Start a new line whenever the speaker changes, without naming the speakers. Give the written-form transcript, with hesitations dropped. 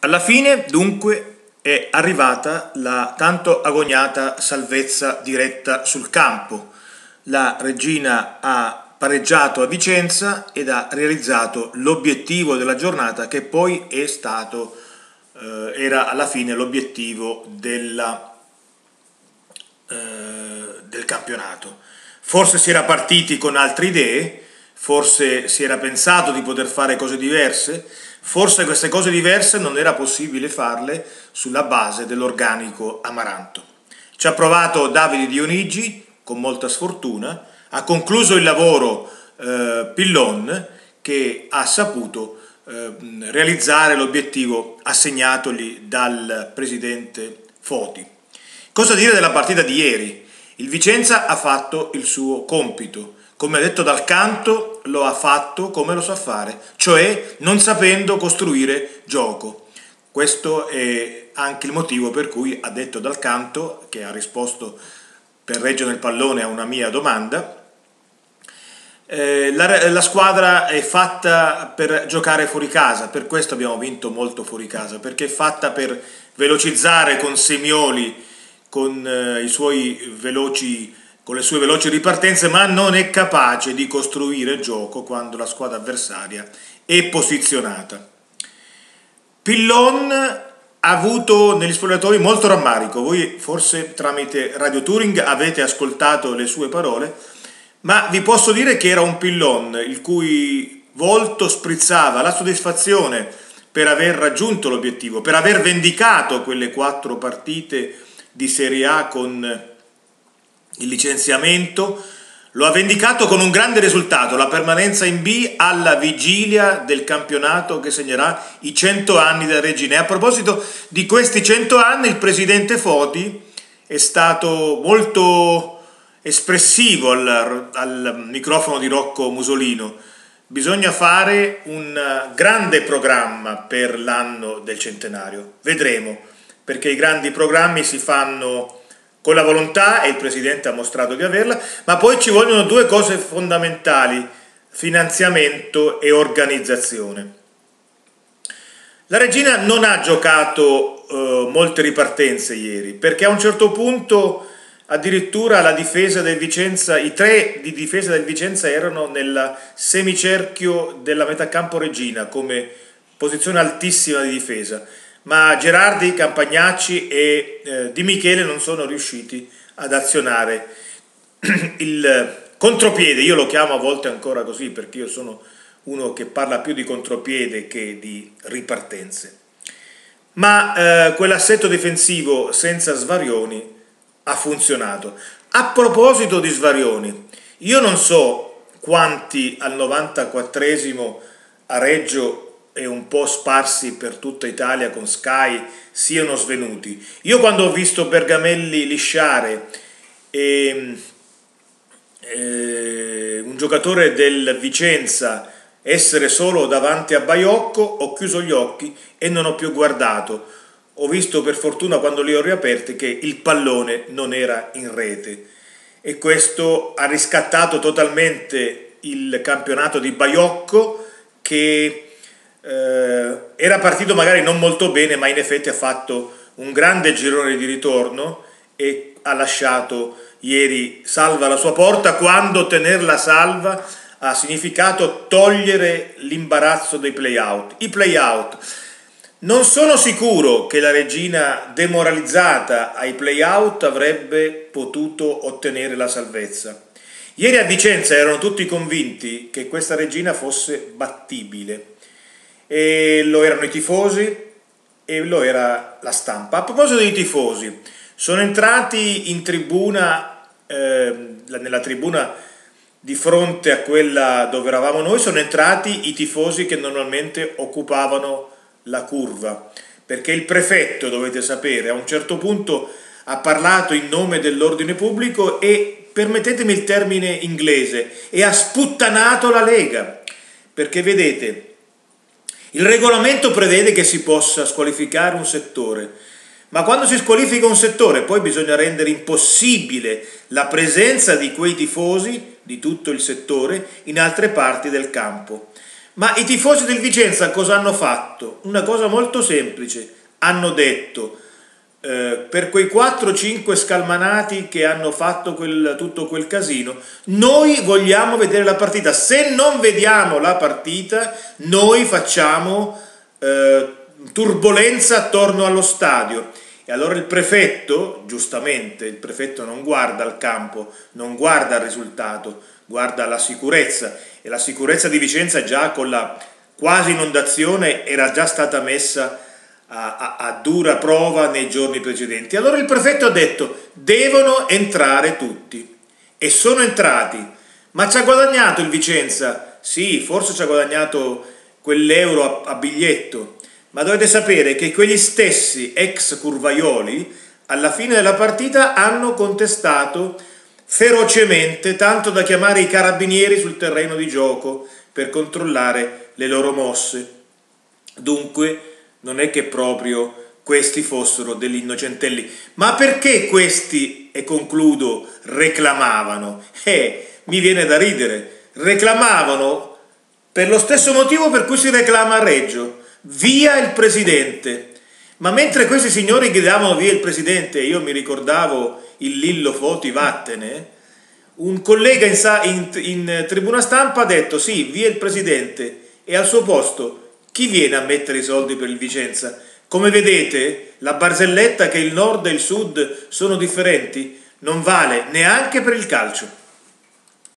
Alla fine, dunque, è arrivata la tanto agognata salvezza diretta sul campo. La Reggina ha pareggiato a Vicenza ed ha realizzato l'obiettivo della giornata, che poi è stato, era alla fine l'obiettivo del campionato. Forse si era partiti con altre idee, forse si era pensato di poter fare cose diverse, forse queste cose diverse non era possibile farle sulla base dell'organico Amaranto. Ci ha provato Davide Dionigi con molta sfortuna, ha concluso il lavoro Pillon, che ha saputo realizzare l'obiettivo assegnatogli dal presidente Foti. Cosa dire della partita di ieri? Il Vicenza ha fatto il suo compito, come ha detto Dal Canto lo ha fatto come lo sa fare, cioè non sapendo costruire gioco. Questo è anche il motivo per cui ha detto Dal Canto, che ha risposto per reggere il pallone a una mia domanda, la squadra è fatta per giocare fuori casa, per questo abbiamo vinto molto fuori casa, perché è fatta per velocizzare con Semioli, con le sue veloci ripartenze, ma non è capace di costruire gioco quando la squadra avversaria è posizionata. Pillon ha avuto negli spogliatoi molto rammarico. Voi forse tramite Radio Touring avete ascoltato le sue parole, ma vi posso dire che era un Pillon il cui volto sprizzava la soddisfazione per aver raggiunto l'obiettivo, per aver vendicato quelle 4 partite di Serie A con il licenziamento. Lo ha vendicato con un grande risultato, la permanenza in B alla vigilia del campionato che segnerà i 100 anni della Reggina. E a proposito di questi 100 anni, il presidente Foti è stato molto espressivo al microfono di Rocco Musolino. Bisogna fare un grande programma per l'anno del centenario, vedremo, perché i grandi programmi si fanno con la volontà, e il Presidente ha mostrato di averla, ma poi ci vogliono 2 cose fondamentali: finanziamento e organizzazione. La Reggina non ha giocato molte ripartenze ieri, perché a un certo punto addirittura la difesa del Vicenza, i 3 di difesa del Vicenza erano nel semicerchio della metà campo Reggina, come posizione altissima di difesa. Ma Gerardi, Campagnacci e Di Michele non sono riusciti ad azionare il contropiede. Io lo chiamo a volte ancora così perché io sono uno che parla più di contropiede che di ripartenze. Ma quell'assetto difensivo senza Svarioni ha funzionato. A proposito di Svarioni, io non so quanti al 94esimo a Reggio e un po' sparsi per tutta Italia con Sky siano svenuti. Io quando ho visto Bergamelli lisciare un giocatore del Vicenza essere solo davanti a Baiocco, ho chiuso gli occhi e non ho più guardato. Ho visto per fortuna, quando li ho riaperti, che il pallone non era in rete, e questo ha riscattato totalmente il campionato di Baiocco, che era partito magari non molto bene, ma in effetti ha fatto un grande girone di ritorno e ha lasciato ieri salva la sua porta, quando tenerla salva ha significato togliere l'imbarazzo dei play-out. I play-out, non sono sicuro che la Reggina demoralizzata ai play-out avrebbe potuto ottenere la salvezza. Ieri a Vicenza erano tutti convinti che questa Reggina fosse battibile, e lo erano i tifosi e lo era la stampa. A proposito dei tifosi, sono entrati in tribuna, nella tribuna di fronte a quella dove eravamo noi, sono entrati i tifosi che normalmente occupavano la curva, perché il prefetto, dovete sapere, a un certo punto ha parlato in nome dell'ordine pubblico e, permettetemi il termine inglese, e ha sputtanato la Lega, perché vedete, il regolamento prevede che si possa squalificare un settore, ma quando si squalifica un settore poi bisogna rendere impossibile la presenza di quei tifosi, di tutto il settore, in altre parti del campo. Ma i tifosi del Vicenza cosa hanno fatto? Una cosa molto semplice, hanno detto per quei 4-5 scalmanati che hanno fatto tutto quel casino, noi vogliamo vedere la partita, se non vediamo la partita noi facciamo turbolenza attorno allo stadio. E allora il prefetto, giustamente, il prefetto non guarda il campo, non guarda il risultato, guarda la sicurezza, e la sicurezza di Vicenza già con la quasi inondazione era già stata messa a dura prova nei giorni precedenti. Allora il prefetto ha detto devono entrare tutti, e sono entrati. Ma ci ha guadagnato il Vicenza? Sì, forse ci ha guadagnato quell'euro a biglietto, ma dovete sapere che quegli stessi ex curvaioli alla fine della partita hanno contestato ferocemente, tanto da chiamare i carabinieri sul terreno di gioco per controllare le loro mosse. Dunque non è che proprio questi fossero degli innocentelli. Ma perché questi, e concludo, reclamavano? Mi viene da ridere. Reclamavano per lo stesso motivo per cui si reclama a Reggio: via il presidente. Ma mentre questi signori gridavano via il presidente, io mi ricordavo il Lillo Foti vattene, un collega in tribuna stampa ha detto sì, via il presidente, e al suo posto chi viene a mettere i soldi per il Vicenza? Come vedete, la barzelletta che il nord e il sud sono differenti non vale neanche per il calcio.